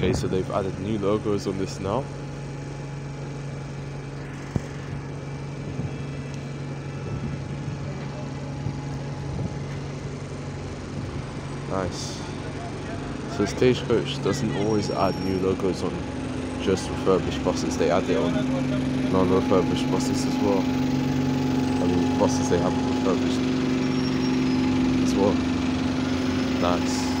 Okay, so they've added new logos on this now. Nice. So Stagecoach doesn't always add new logos on just refurbished buses, they add it on non-refurbished buses as well. I mean, buses they haven't refurbished as well. Nice.